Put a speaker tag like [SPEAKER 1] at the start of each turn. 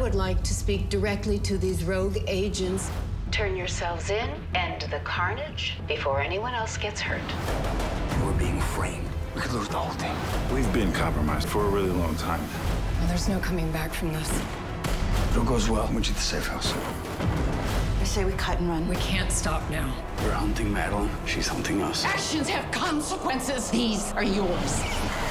[SPEAKER 1] would like to speak directly to these rogue agents. Turn yourselves in, end the carnage before anyone else gets hurt.
[SPEAKER 2] We're being framed. We could lose the whole thing.
[SPEAKER 3] We've been compromised for a really long time.
[SPEAKER 4] Well, there's no coming back from this.
[SPEAKER 2] If it all goes well, meet you at the safe house.
[SPEAKER 5] I say we cut and run.
[SPEAKER 4] We can't stop now.
[SPEAKER 2] We're hunting Madeline. She's hunting us.
[SPEAKER 6] Actions have consequences. These are yours.